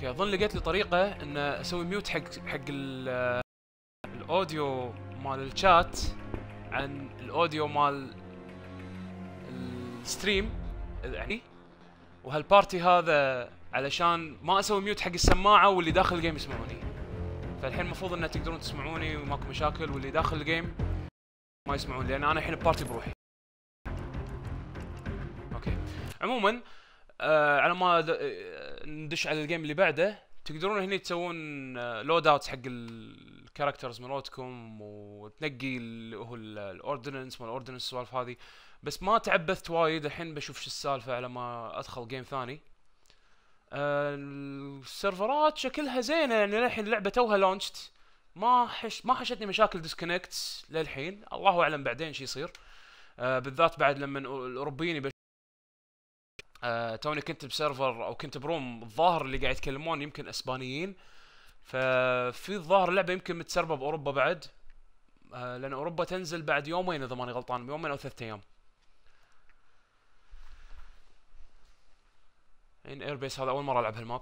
اوكي اظن لقيت لي طريقه ان اسوي ميوت حق الاوديو مال الشات عن الاوديو مال الستريم يعني، وهالبارتي هذا علشان ما اسوي ميوت حق السماعه واللي داخل الجيم يسمعوني. فالحين المفروض ان تقدرون تسمعوني وماكو مشاكل، واللي داخل الجيم ما يسمعون لان انا الحين بارتي بروحي. اوكي عموما على ما ندش على الجيم اللي بعده، تقدرون هني تسوون لود اوتس حق الكاركترز مالتكم وتنقي اللي هو الاوردننس مال الاوردننس السوالف هذه. بس ما تعبثت وايد، الحين بشوف شو السالفه على ما ادخل جيم ثاني. السيرفرات شكلها زينه يعني، للحين اللعبه توها لونشت، ما حشتني مشاكل ديسكونكت للحين. الله اعلم بعدين شو يصير، بالذات بعد لما الاوروبيين توني كنت بسيرفر او كنت بروم الظاهر اللي قاعد يتكلمون يمكن اسبانيين، ففي الظاهر اللعبه يمكن متسربه باوروبا بعد، لان اوروبا تنزل بعد يومين اذا ماني غلطان، يومين او 3 ايام. ان ايربيس هذا اول مره العب هالماب.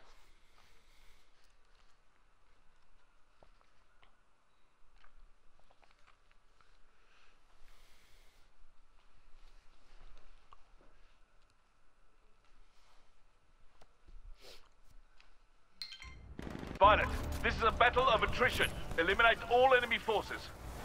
Violet, this is a battle of attrition. Eliminate all enemy forces.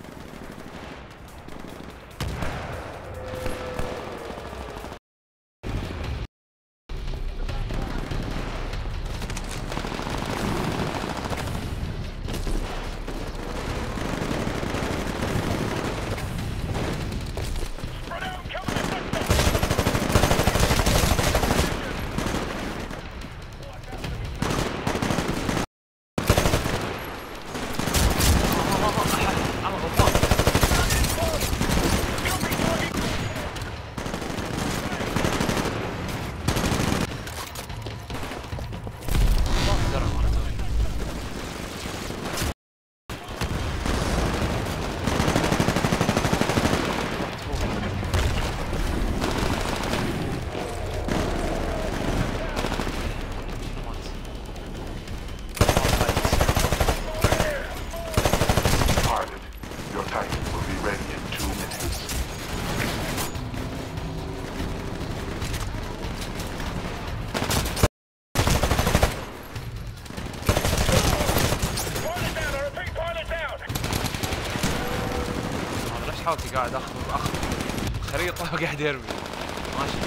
قاعد اخذ خريطه وقاعد يرمي ماشي.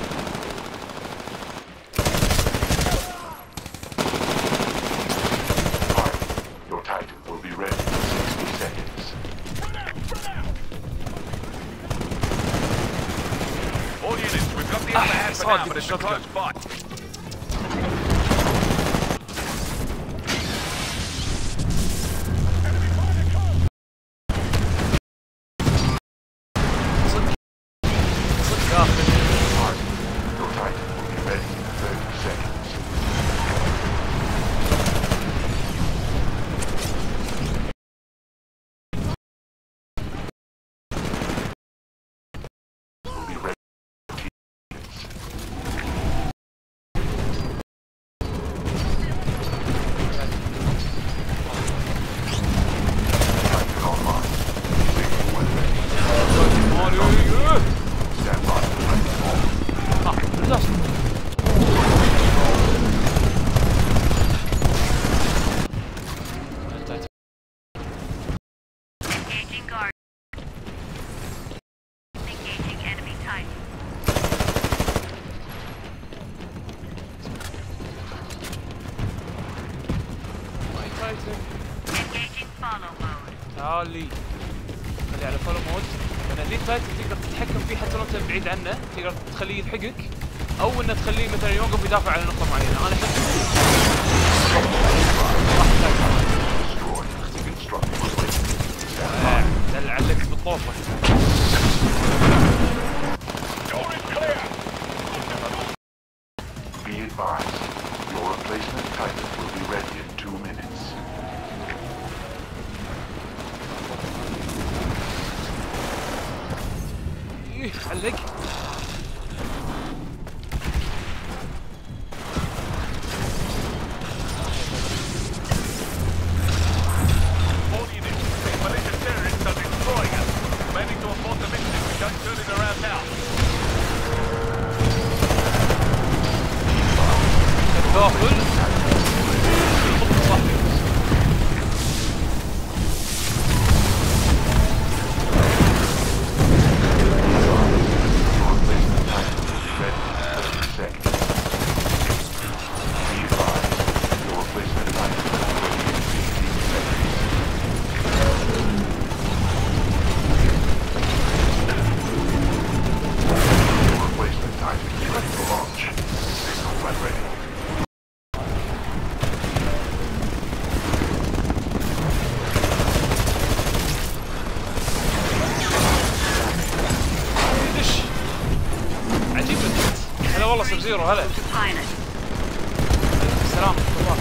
Your Titan will be ready in 60 seconds. All units, we've got the upper hand for now, but it's a close fight. تعالي خليه على فولو مود، لان الليد تايتن تقدر تتحكم فيه حتى لو انت بعيد عنه، تقدر تخليه يلحقك او انه تخليه مثلا يوقف يدافع على نقطه معينه. انا احب دلعلك بالطوفه. Be advised, your replacement Titan will be ready in 2 minutes. علق والله سب زيرو هلا. To pilot. السلام ورحمة الله.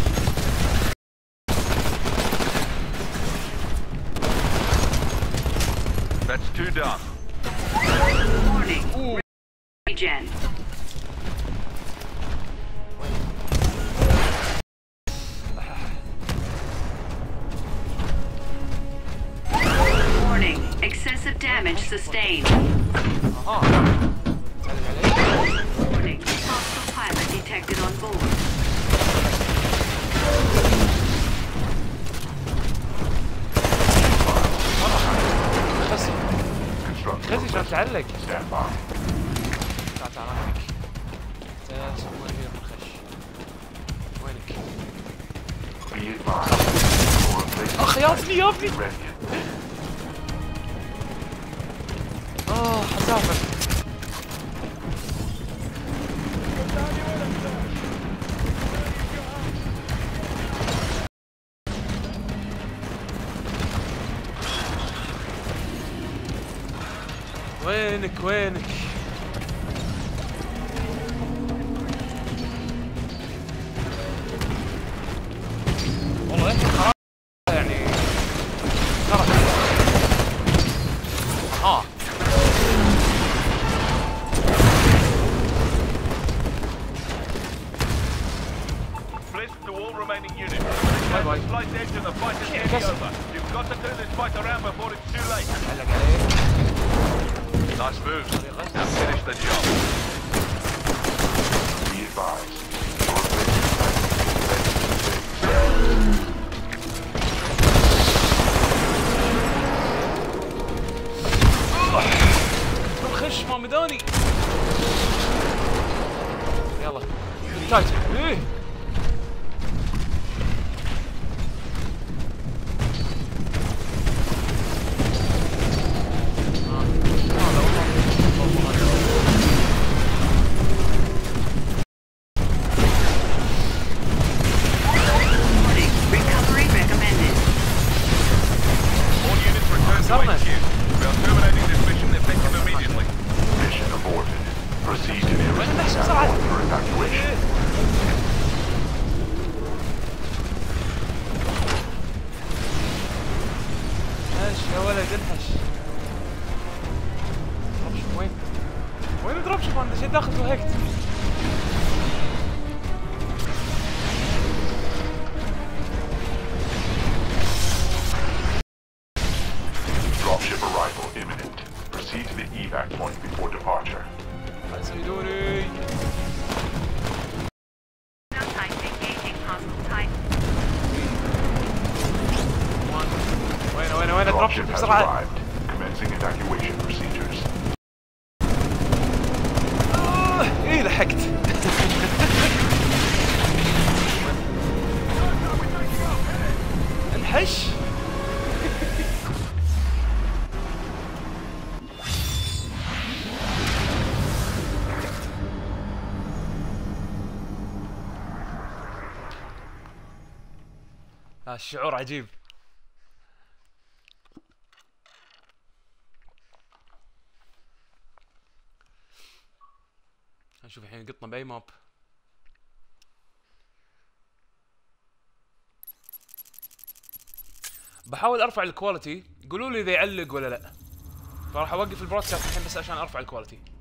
That's 2 down. Warning. Regen. Warning. Excessive damage sustained. Warning. Hostile pilot detected on board. بس Construction خزي عشان تعلق. stand by. تعال عنك. وين هي الخش؟ وينك؟ Be advised. Your replacement أخ يابني يابني. ready. حسافر. وينك؟ والله انت خلاص يعني خرج. Bliss to all remaining units. Bye-bye. Slight edge and the fight is nearly Yes. over. You've got to turn this fight around before it's too late. علق عليه. Nice move. Now finish the job. Be advised. Your replacement خش ما مداني. يلا تايتن. ايه Warning. Recovery recommended. All units return to Sarman. HQ. We are terminating this mission effective immediately. mission aborted. Proceed to the وين arresting الناس platform بسرعة؟ for evacuation. هش يا ولد انحش. دروب وين؟ وين دروب شوف انا دشيت داخل وهكت. Dropship arrival imminent. Proceed to the evac point before departure. سيدوني. Engaging hostile Titan. وين دروب Dropship شوف has بسرعة. arrived. Commencing evacuation procedures. ايه لحقت. انحش. الشعور عجيب. نشوف الحين قطنا باي ماب. بحاول ارفع الكواليتي، قولوا لي اذا يعلق ولا لا. فراح اوقف البرودكاست الحين بس عشان ارفع الكواليتي.